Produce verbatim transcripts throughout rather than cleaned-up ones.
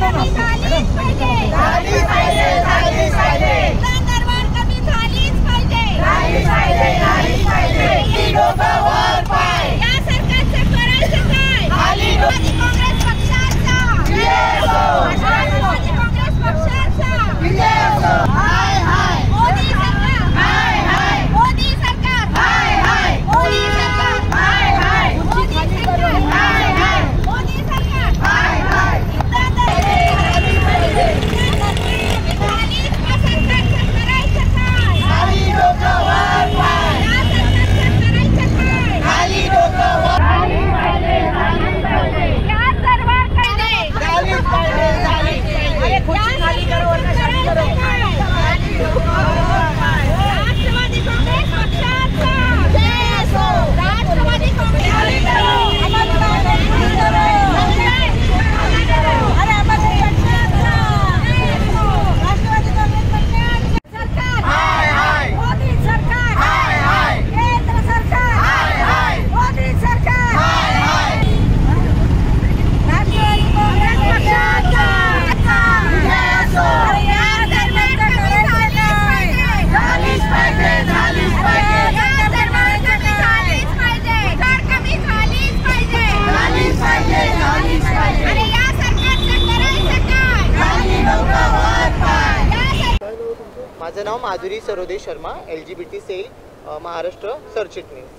माझं नाव Madhuri Sarode Sharma, L G B T cell Maharashtra सरचिटणीस।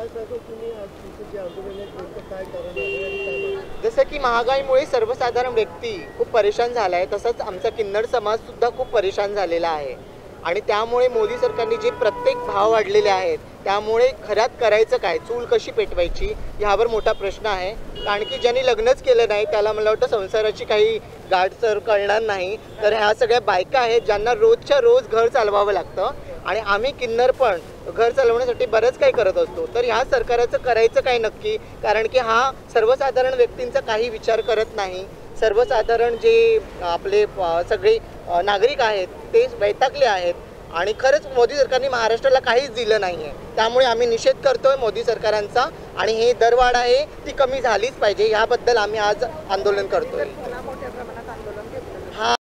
जसं की महागाईमुळे सर्वसाधारण व्यक्ती खूप परेशान झाला आहे, तसंच आमचा किन्नर समाज सुद्धा खूप परेशान झालेला आहे आणि त्यामुळे मोदी सरकारने जे प्रत्येक भाव वाढलेले आहेत त्यामुळे घरात करायचं काय, चूल कशी पेटवायची यावर मोठा प्रश्न आहे। कारण की ज्यांनी लग्नच केलं नाही त्याला मला वाटतं संसाराची काही गाठसर कळणार नाही, तर ह्या सगळ्या बायका आहेत ज्यांना रोजच्या रोज घर चालवावं लागतं आणि आम्ही किन्नर पण घर चालवण्यासाठी बरंच काही करत असतो। तर ह्या सरकारचं करायचं काय नक्की, कारण की हा सर्वसाधारण व्यक्तींचा काही विचार करत नाही। सर्वसाधारण जे आपले सगळे नागरिक आहेत ते वैतागले आहेत आणि खरंच मोदी सरकारने महाराष्ट्राला काहीच दिलं नाही आहे। त्यामुळे आम्ही निषेध करतोय मोदी सरकारांचा आणि हे दरवाढ आहे ती कमी झालीच पाहिजे, याबद्दल आम्ही आज आंदोलन करतोय।